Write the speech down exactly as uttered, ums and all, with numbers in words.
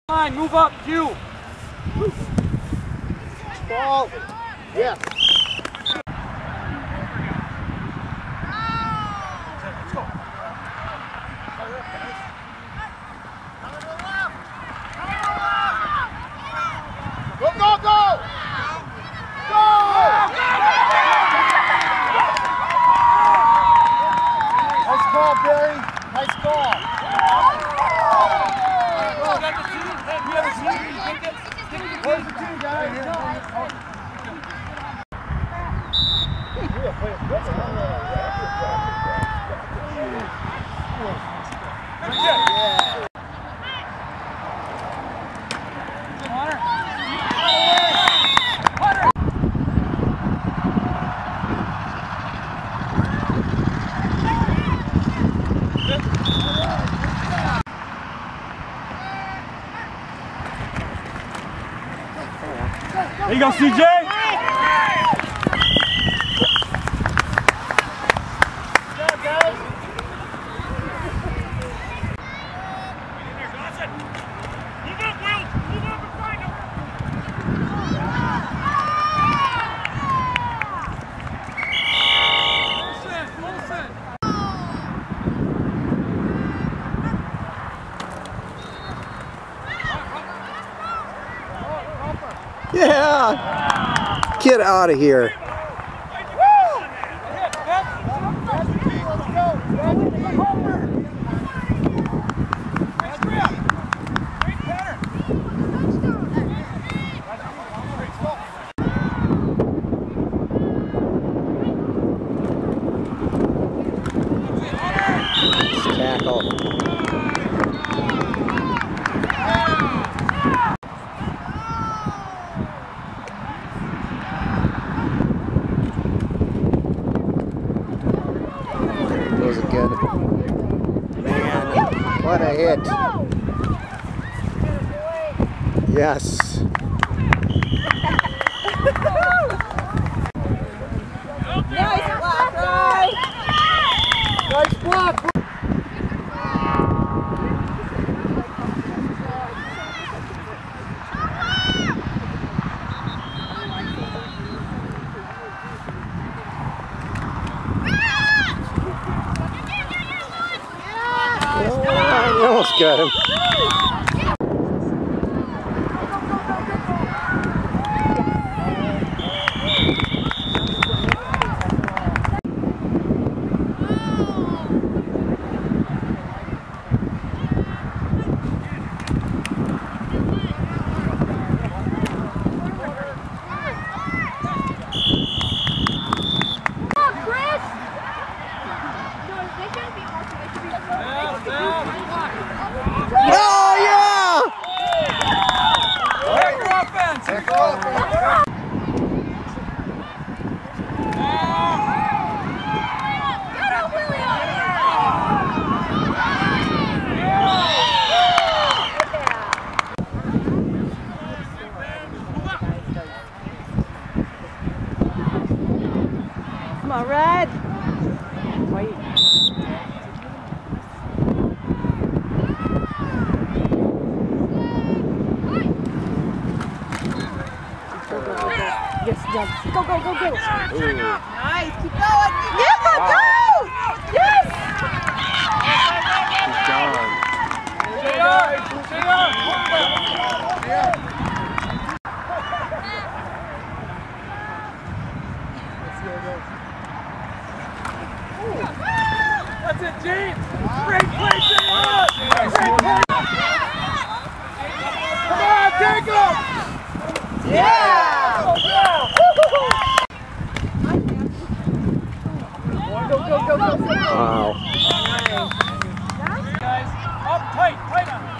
Line, move up, Q. Ball. Yes. Go, go, go! Go! Nice call, Barry. Nice call. Where's the team, guys? There you go, C J! Yeah! Get out of here. Tackle. Goes again. Man, what a hit. Yes. Nice block, Ryan. Nice block. I almost got him. Oh, yeah! Check your offense! Check your offense. Come on, Red. Wait. Yes, jump. Go, go, go, go. Ooh. Nice. Keep going. Yeah, wow. Go. Yes. He's gone. Stay up! Stay up! That's it, James! Great play, James! Great play! Come on, take him! Yeah! Go, go, go, go! Wow. Guys, up tight, tight on.